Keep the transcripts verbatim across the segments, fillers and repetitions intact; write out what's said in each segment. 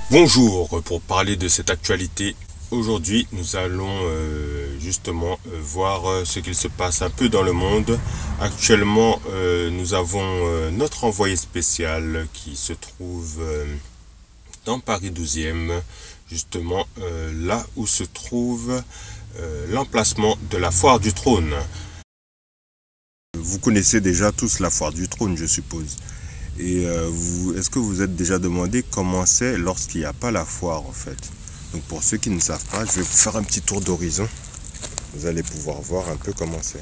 Bonjour, pour parler de cette actualité, aujourd'hui nous allons euh, justement euh, voir euh, ce qu'il se passe un peu dans le monde. Actuellement euh, nous avons euh, notre envoyé spécial qui se trouve euh, dans Paris douzième, justement euh, là où se trouve euh, l'emplacement de la foire du trône. Vous connaissez déjà tous la foire du trône, je suppose. Et euh, vous, est-ce que vous vous êtes déjà demandé comment c'est lorsqu'il n'y a pas la foire en fait? Donc pour ceux qui ne savent pas, je vais vous faire un petit tour d'horizon. Vous allez pouvoir voir un peu comment c'est.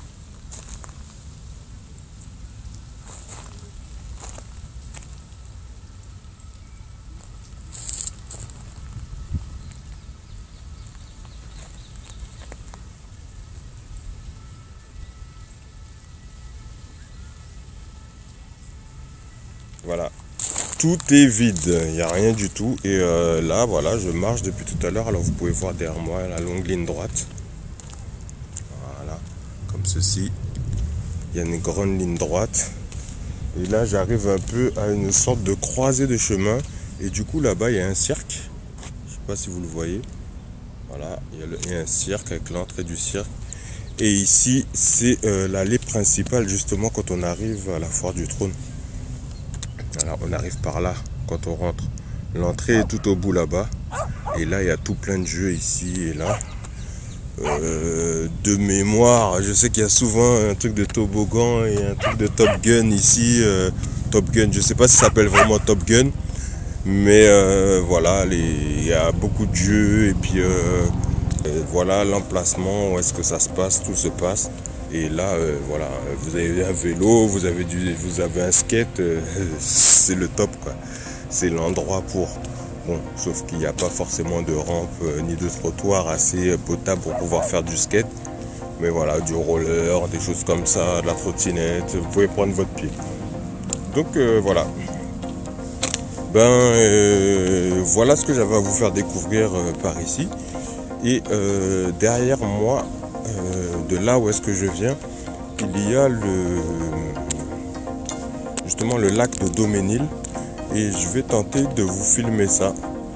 Voilà, tout est vide, il n'y a rien du tout. Et euh, là, voilà, je marche depuis tout à l'heure. Alors vous pouvez voir derrière moi la longue ligne droite. Voilà, comme ceci. Il y a une grande ligne droite. Et là, j'arrive un peu à une sorte de croisée de chemin. Et du coup, là-bas, il y a un cirque. Je ne sais pas si vous le voyez. Voilà, il y a, le, il y a un cirque avec l'entrée du cirque. Et ici, c'est euh, l'allée principale, justement, quand on arrive à la foire du trône. Alors, on arrive par là, quand on rentre. L'entrée est tout au bout là-bas. Et là, il y a tout plein de jeux ici et là. Euh, de mémoire, je sais qu'il y a souvent un truc de toboggan et un truc de Top Gun ici. Euh, Top Gun, je sais pas si ça s'appelle vraiment Top Gun. Mais euh, voilà, les, il y a beaucoup de jeux. Et puis, euh, euh, voilà l'emplacement, où est-ce que ça se passe, tout se passe. Et là, euh, voilà, vous avez un vélo, vous avez, du, vous avez un skate, euh, c'est le top, quoi. C'est l'endroit pour. Bon, sauf qu'il n'y a pas forcément de rampe euh, ni de trottoir assez potable pour pouvoir faire du skate. Mais voilà, du roller, des choses comme ça, de la trottinette, vous pouvez prendre votre pied. Donc euh, voilà. Ben euh, voilà ce que j'avais à vous faire découvrir euh, par ici. Et euh, derrière moi, euh, de là où est-ce que je viens, il y a le justement le lac de Daumesnil. Et je vais tenter de vous filmer ça.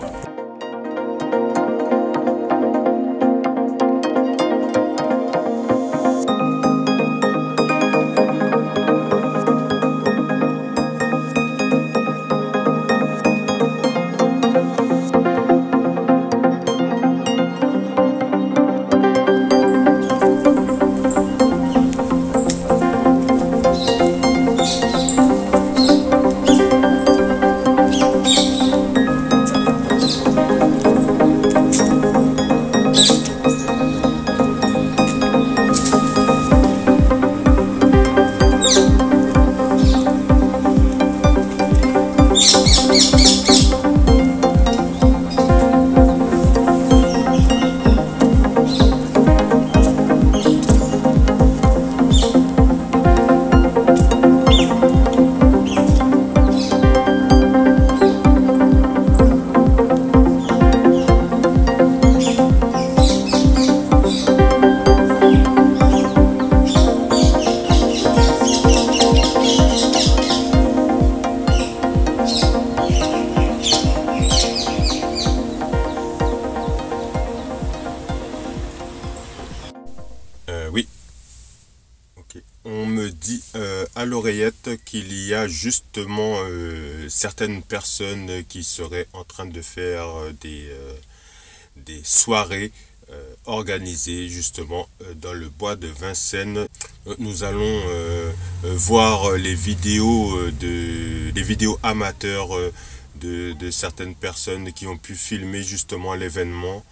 Oui, ok. On me dit euh, à l'oreillette qu'il y a justement euh, certaines personnes qui seraient en train de faire des, euh, des soirées euh, organisées justement euh, dans le bois de Vincennes. Nous allons euh, euh, voir les vidéos de des vidéos amateurs euh, de, de certaines personnes qui ont pu filmer justement l'événement.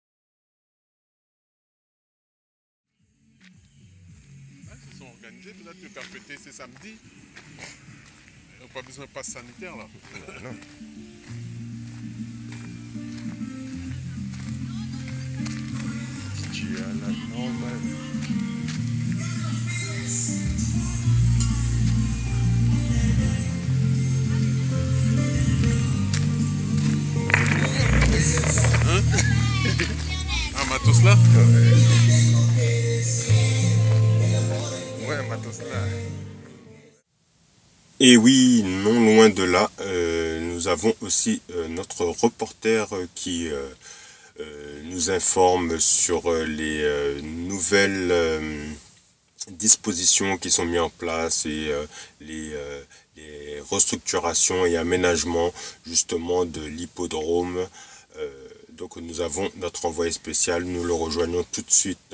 Organisé, là tu as fêté, c'est samedi. On n'a pas besoin de passe sanitaire là. Non. Tu as la normale. Hein? Ah, matos là? Ouais, matos là. Et oui, non loin de là, euh, nous nous avons aussi euh, notre reporter qui euh, euh, nous informe sur les euh, nouvelles euh, dispositions qui sont mises en place et euh, les, euh, les restructurations et aménagements justement de l'hippodrome. Euh, donc nous avons notre envoyé spécial, nous le rejoignons tout de suite.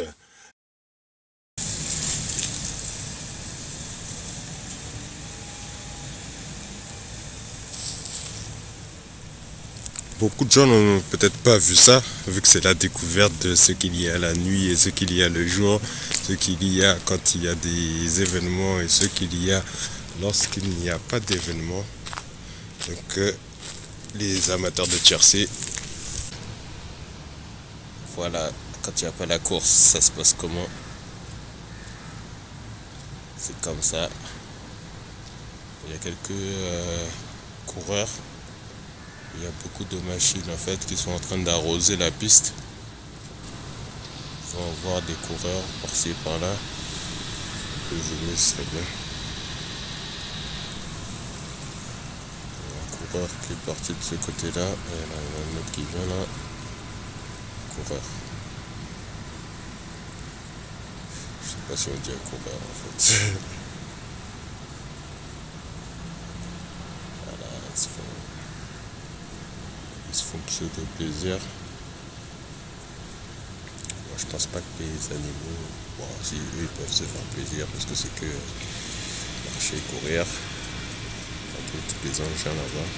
Beaucoup de gens n'ont peut-être pas vu ça, vu que c'est la découverte de ce qu'il y a la nuit et ce qu'il y a le jour, ce qu'il y a quand il y a des événements et ce qu'il y a lorsqu'il n'y a pas d'événements. Donc euh, les amateurs de tiercé, voilà, quand il n'y a pas la course, ça se passe comment? C'est comme ça. Il y a quelques euh, coureurs. Il y a beaucoup de machines en fait qui sont en train d'arroser la piste. On va voir des coureurs par-ci et par-là. Le zoomer serait bien. Il y a un coureur qui est parti de ce côté-là. Et là, il y en a un autre qui vient là. Coureur. Je sais pas si on dit un coureur en fait. Voilà, ils se font, ils se font pseudo plaisir. Moi je pense pas que les animaux, bon si eux ils peuvent se faire plaisir parce que c'est que marcher, courir, un peu tous les engins là-bas.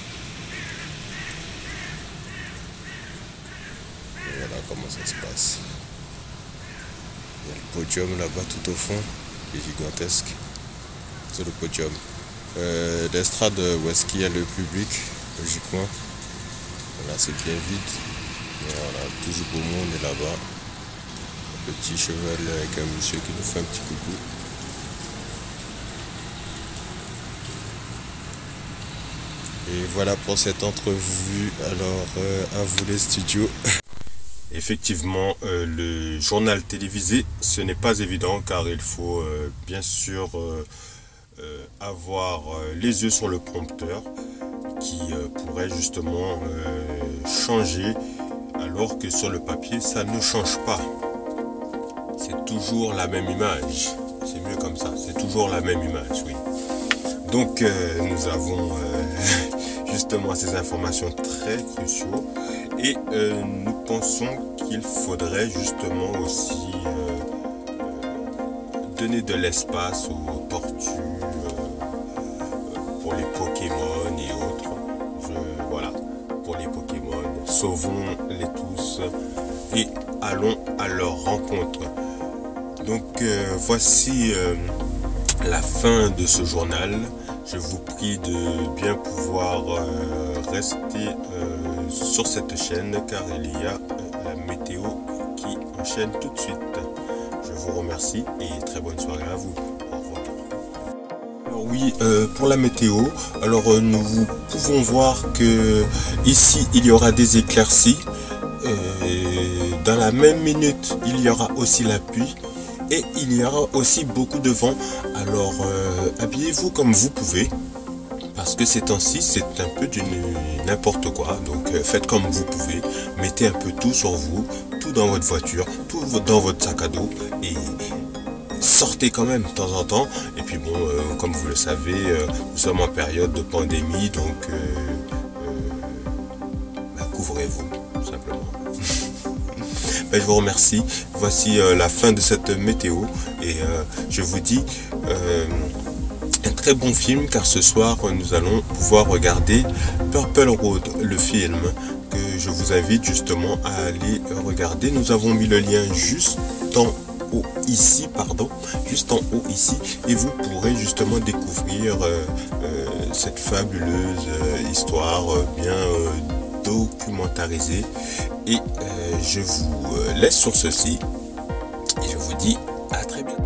Et voilà comment ça se passe. Il y a le podium là-bas tout au fond, qui est gigantesque. C'est le podium. Euh, L'estrade où est-ce qu'il y a le public, logiquement. Là c'est bien vide. Et voilà, tout ce beau monde est là-bas. Un petit cheval avec un monsieur qui nous fait un petit coucou. Et voilà pour cette entrevue. Alors euh, à vous les studios. Effectivement, euh, le journal télévisé, ce n'est pas évident car il faut euh, bien sûr euh, euh, avoir euh, les yeux sur le prompteur qui euh, pourrait justement euh, changer alors que sur le papier, ça ne change pas. C'est toujours la même image. C'est mieux comme ça, c'est toujours la même image, oui. Donc euh, nous avons euh, justement ces informations très cruciaux. Et euh, nous pensons qu'il faudrait justement aussi euh, euh, donner de l'espace aux tortues, euh, pour les Pokémon et autres. Je, voilà, pour les Pokémon, sauvons-les tous et allons à leur rencontre. Donc euh, voici euh, la fin de ce journal. Je vous prie de bien pouvoir euh, rester euh, sur cette chaîne car il y a euh, la météo qui enchaîne tout de suite. Je vous remercie et très bonne soirée à vous. Au revoir. Alors oui, euh, pour la météo, alors euh, nous pouvons voir que ici il y aura des éclaircies. Euh, dans la même minute, il y aura aussi la pluie. Et il y aura aussi beaucoup de vent, alors euh, habillez-vous comme vous pouvez, parce que ces temps-ci c'est un peu du n'importe quoi, donc euh, faites comme vous pouvez, mettez un peu tout sur vous, tout dans votre voiture, tout dans votre sac à dos, et sortez quand même de temps en temps, et puis bon, euh, comme vous le savez, euh, nous sommes en période de pandémie, donc euh, euh, bah, couvrez-vous, tout simplement. Ben, je vous remercie. Voici euh, la fin de cette météo et euh, je vous dis euh, un très bon film car ce soir nous allons pouvoir regarder Purple Road, le film que je vous invite justement à aller regarder. Nous avons mis le lien juste en haut ici, pardon, juste en haut ici et vous pourrez justement découvrir euh, euh, cette fabuleuse euh, histoire euh, bien euh, documentarisée. Et euh, je vous laisse sur ceci et je vous dis à très bientôt.